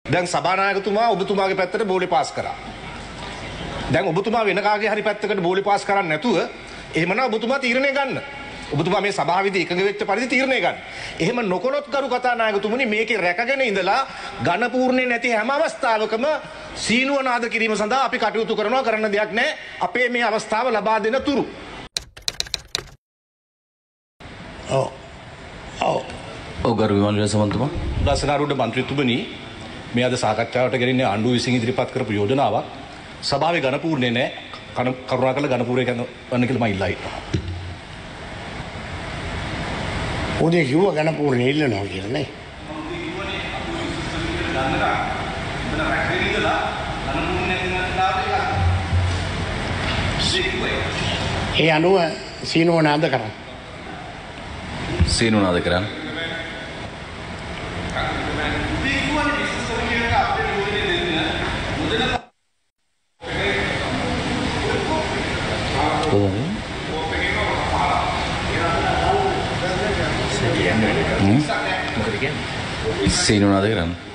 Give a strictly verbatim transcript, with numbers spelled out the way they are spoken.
දැන් සභානායකතුමා ඔබතුමාගේ පැත්තට බෝලේ පාස් කරා. දැන් ඔබතුමා වෙන කාගේ හරි පැත්තකට බෝලේ පාස් කරන්නේ නැතුව එහෙමනම් ඔබතුමා තීරණය ගන්න. ඔබතුමා මේ සභාවේදී එකඟ වෙච්ච පරිදි තීරණය ගන්න. එහෙම නොකොනොත් කරු කතානායකතුමනි මේකේ රැකගෙන ඉඳලා ඝන පූර්ණේ නැති හැම අවස්ථාවකම සීනුව නාද කිරීම සඳහා අපි කටයුතු කරනවා. කරන්න දෙයක් නැහැ. අපේ මේ අවස්ථාව ලබා දෙන තුරු. ඔව්. ඔව්. ඔව් ගරු විමල් සමන්තුමා. ලස්සනාරුඩ මන්ත්‍රීතුමනි මේ අද සාකච්ඡාවට ගෙනින්නේ ආණ්ඩුව විසින් ඉදිරිපත් කරපු යෝජනාවක්. සභාවේ ඝන පූර්ණේ නැහැ. කරුණාකරලා ඝන පූර්ණේ ගන්න කියලා මම ඉල්ලා හිටනවා. උදේ කිව්ව ඝන පූර්ණේ ඉල්ලනවා කියලා නේ. ඒ අනුව සීනුව නාද කරන්න. සීනුව නාද කරන්න. සීනුව නාද කරන්න.